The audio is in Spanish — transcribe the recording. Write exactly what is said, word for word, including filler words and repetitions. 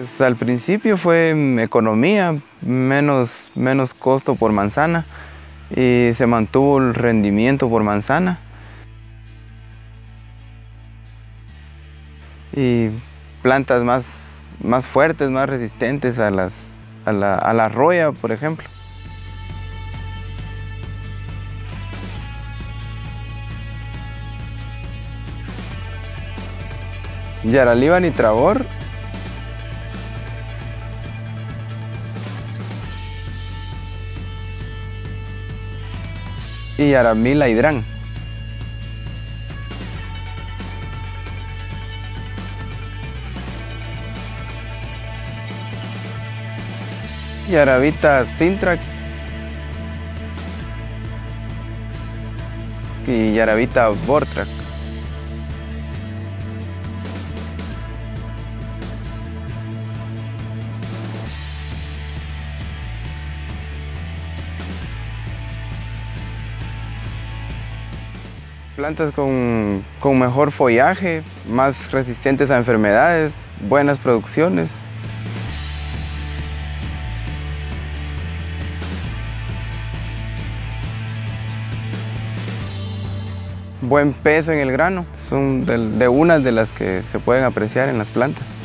Pues al principio fue mm, economía, menos, menos costo por manzana y se mantuvo el rendimiento por manzana. Y plantas más, más fuertes, más resistentes a, las, a, la, a la roya, por ejemplo. Yaraliban y Trabor. Y Yaramil Hidrán. Yaravita Sintrac y Yaravita Vortrac. Plantas con, con mejor follaje, más resistentes a enfermedades, buenas producciones. Buen peso en el grano, son de, de unas de las que se pueden apreciar en las plantas.